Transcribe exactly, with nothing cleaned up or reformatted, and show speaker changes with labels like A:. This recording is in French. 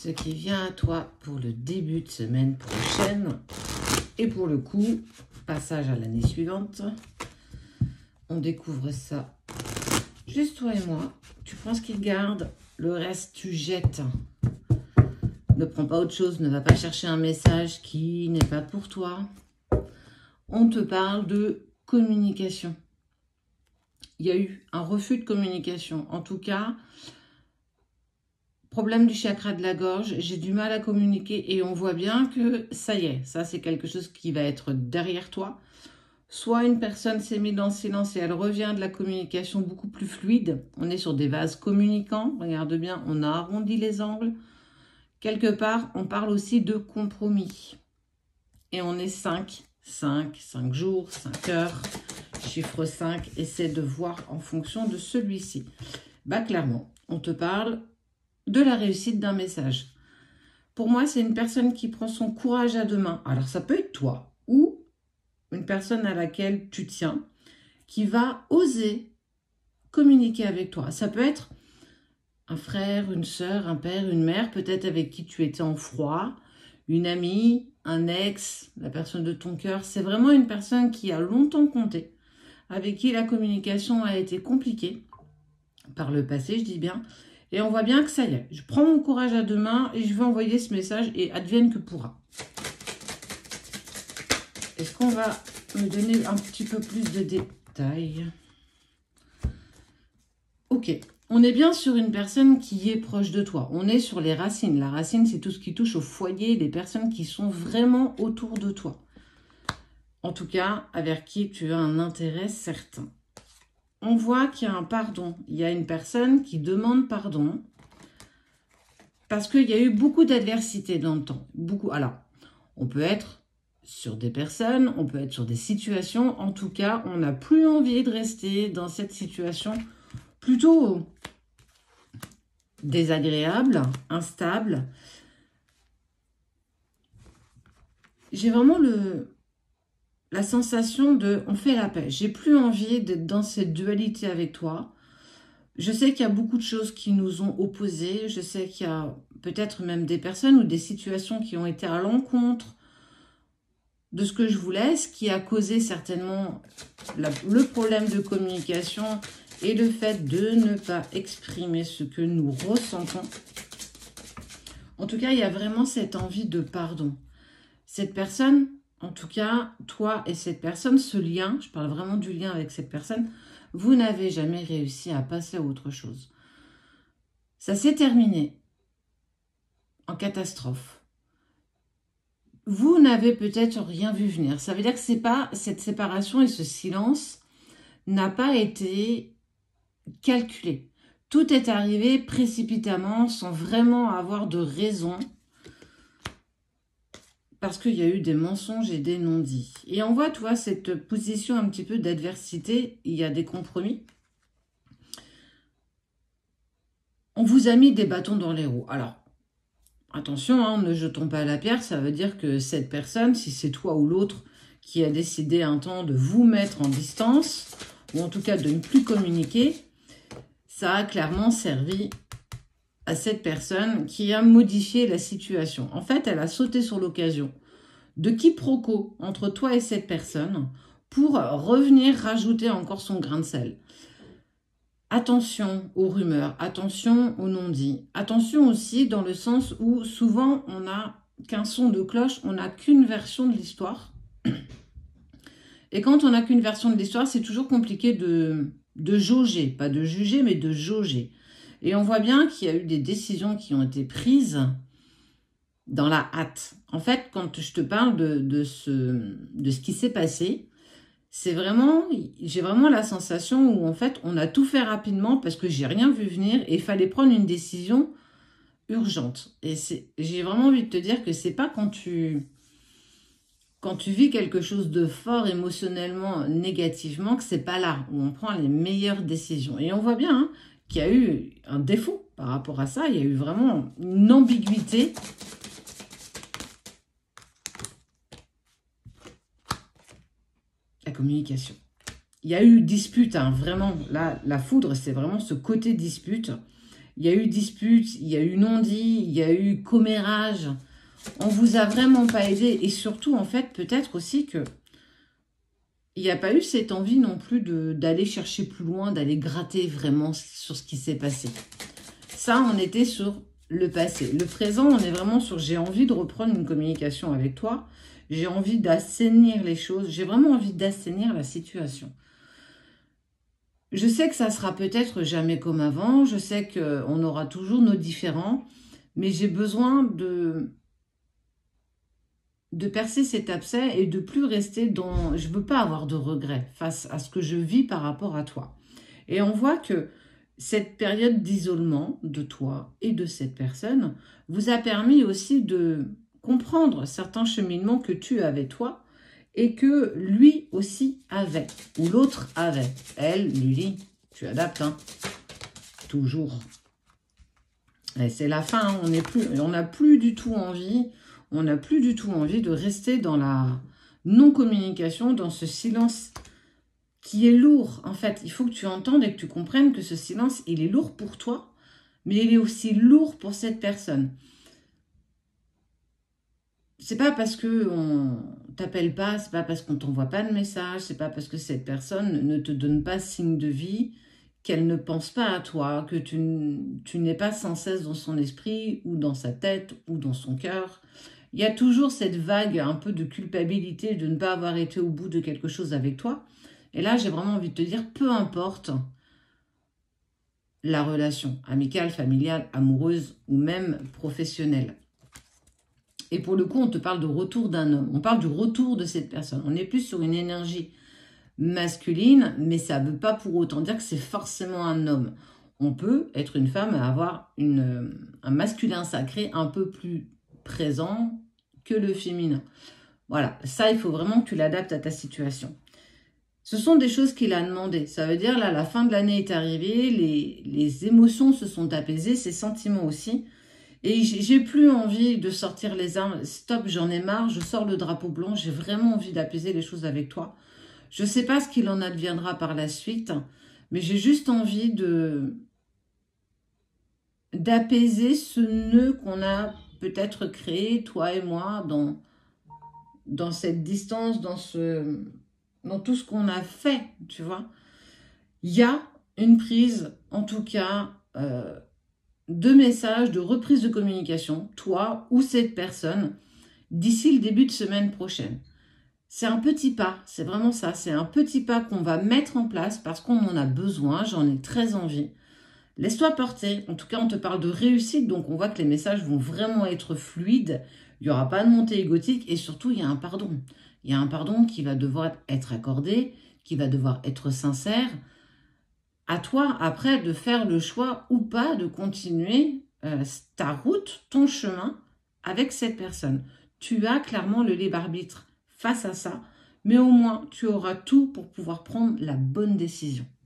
A: ce qui vient à toi pour le début de semaine prochaine. Et pour le coup, passage à l'année suivante. On découvre ça. Juste toi et moi. Tu prends ce qu'il garde, le reste tu jettes. Ne prends pas autre chose, ne va pas chercher un message qui n'est pas pour toi. On te parle de communication. Il y a eu un refus de communication. En tout cas, problème du chakra de la gorge, j'ai du mal à communiquer et on voit bien que ça y est, ça c'est quelque chose qui va être derrière toi. Soit une personne s'est mise dans le silence et elle revient de la communication beaucoup plus fluide. On est sur des vases communicants, regarde bien, on a arrondi les angles. Quelque part, on parle aussi de compromis. Et on est cinq, cinq, cinq jours, cinq heures. Chiffre cinq, essaie de voir en fonction de celui-ci. Bah clairement, on te parle de la réussite d'un message. Pour moi, c'est une personne qui prend son courage à deux mains. Alors ça peut être toi ou une personne à laquelle tu tiens qui va oser communiquer avec toi. Ça peut être un frère, une sœur, un père, une mère, peut-être avec qui tu étais en froid, une amie, un ex, la personne de ton cœur. C'est vraiment une personne qui a longtemps compté, avec qui la communication a été compliquée, par le passé, je dis bien. Et on voit bien que ça y est, je prends mon courage à deux mains et je vais envoyer ce message et advienne que pourra. Est-ce qu'on va me donner un petit peu plus de détails? Ok, on est bien sur une personne qui est proche de toi. On est sur les racines. La racine, c'est tout ce qui touche au foyer, les personnes qui sont vraiment autour de toi. En tout cas, avec qui tu as un intérêt certain. On voit qu'il y a un pardon. Il y a une personne qui demande pardon parce qu'il y a eu beaucoup d'adversité dans le temps. Beaucoup. Alors, on peut être sur des personnes, on peut être sur des situations. En tout cas, on n'a plus envie de rester dans cette situation plutôt désagréable, instable. J'ai vraiment le... la sensation de, on fait la paix. J'ai plus envie d'être dans cette dualité avec toi. Je sais qu'il y a beaucoup de choses qui nous ont opposés. Je sais qu'il y a peut-être même des personnes ou des situations qui ont été à l'encontre de ce que je voulais, ce qui a causé certainement la, le problème de communication et le fait de ne pas exprimer ce que nous ressentons. En tout cas, il y a vraiment cette envie de pardon. Cette personne... En tout cas, toi et cette personne, ce lien, je parle vraiment du lien avec cette personne, vous n'avez jamais réussi à passer à autre chose. Ça s'est terminé en catastrophe. Vous n'avez peut-être rien vu venir. Ça veut dire que c'est pas cette séparation et ce silence n'a pas été calculé. Tout est arrivé précipitamment sans vraiment avoir de raison. Parce qu'il y a eu des mensonges et des non-dits. Et on voit, tu vois, cette position un petit peu d'adversité. Il y a des compromis. On vous a mis des bâtons dans les roues. Alors, attention, hein, ne jetons pas la pierre. Ça veut dire que cette personne, si c'est toi ou l'autre qui a décidé un temps de vous mettre en distance, ou en tout cas de ne plus communiquer, ça a clairement servi à cette personne qui a modifié la situation. En fait, elle a sauté sur l'occasion de quiproquo entre toi et cette personne pour revenir rajouter encore son grain de sel. Attention aux rumeurs, attention aux non-dits. Attention aussi dans le sens où souvent on n'a qu'un son de cloche, on n'a qu'une version de l'histoire. Et quand on n'a qu'une version de l'histoire, c'est toujours compliqué de, de jauger, pas de juger, mais de jauger. Et on voit bien qu'il y a eu des décisions qui ont été prises dans la hâte. En fait, quand je te parle de, de, ce, de ce qui s'est passé, c'est vraiment, j'ai vraiment la sensation où en fait, on a tout fait rapidement parce que j'ai rien vu venir et il fallait prendre une décision urgente. Et j'ai vraiment envie de te dire que c'est pas quand tu, quand tu vis quelque chose de fort émotionnellement, négativement, que c'est pas là où on prend les meilleures décisions. Et on voit bien, hein, qu'il y a eu un défaut par rapport à ça. Il y a eu vraiment une ambiguïté. La communication. Il y a eu dispute, hein, vraiment. Là, la foudre, c'est vraiment ce côté dispute. il y a eu dispute, il y a eu non-dit, il y a eu commérage. On vous a vraiment pas aidé. Et surtout, en fait, peut-être aussi que il n'y a pas eu cette envie non plus d'aller chercher plus loin, d'aller gratter vraiment sur ce qui s'est passé. Ça, on était sur le passé. Le présent, on est vraiment sur j'ai envie de reprendre une communication avec toi. J'ai envie d'assainir les choses. J'ai vraiment envie d'assainir la situation. Je sais que ça sera peut-être jamais comme avant. Je sais qu'on aura toujours nos différends. Mais j'ai besoin de... de percer cet abcès et de plus rester dans... Je ne veux pas avoir de regrets face à ce que je vis par rapport à toi. Et on voit que cette période d'isolement de toi et de cette personne vous a permis aussi de comprendre certains cheminements que tu avais toi et que lui aussi avait, ou l'autre avait. Elle, lui, tu adaptes, hein, toujours. Et c'est la fin, hein, on n'est plus, on n'a plus du tout envie... On n'a plus du tout envie de rester dans la non-communication, dans ce silence qui est lourd. En fait, il faut que tu entendes et que tu comprennes que ce silence, il est lourd pour toi, mais il est aussi lourd pour cette personne. C'est pas parce qu'on t'appelle pas, c'est pas parce qu'on t'envoie pas de message, c'est pas parce que cette personne ne te donne pas signe de vie qu'elle ne pense pas à toi, que tu, tu n'es pas sans cesse dans son esprit ou dans sa tête ou dans son cœur. Il y a toujours cette vague un peu de culpabilité de ne pas avoir été au bout de quelque chose avec toi. Et là, j'ai vraiment envie de te dire, peu importe la relation amicale, familiale, amoureuse ou même professionnelle. Et pour le coup, on te parle de retour d'un homme. On parle du retour de cette personne. On est plus sur une énergie masculine, mais ça ne veut pas pour autant dire que c'est forcément un homme. On peut être une femme et avoir une, un masculin sacré un peu plus présent que le féminin. Voilà, ça, il faut vraiment que tu l'adaptes à ta situation. Ce sont des choses qu'il a demandé. Ça veut dire, là, la fin de l'année est arrivée, les, les émotions se sont apaisées, ses sentiments aussi. Et j'ai plus envie de sortir les armes. Stop, j'en ai marre, je sors le drapeau blanc, j'ai vraiment envie d'apaiser les choses avec toi. Je ne sais pas ce qu'il en adviendra par la suite, mais j'ai juste envie de d'apaiser ce nœud qu'on a peut-être créé, toi et moi, dans, dans cette distance, dans, ce, dans tout ce qu'on a fait, tu vois. Il y a une prise, en tout cas, euh, de messages, de reprise de communication, toi ou cette personne, d'ici le début de semaine prochaine. C'est un petit pas, c'est vraiment ça, c'est un petit pas qu'on va mettre en place parce qu'on en a besoin, j'en ai très envie. Laisse-toi porter, en tout cas on te parle de réussite, donc on voit que les messages vont vraiment être fluides, il n'y aura pas de montée égotique et surtout il y a un pardon. Il y a un pardon qui va devoir être accordé, qui va devoir être sincère. À toi après de faire le choix ou pas de continuer euh, ta route, ton chemin avec cette personne. Tu as clairement le libre arbitre face à ça, mais au moins tu auras tout pour pouvoir prendre la bonne décision.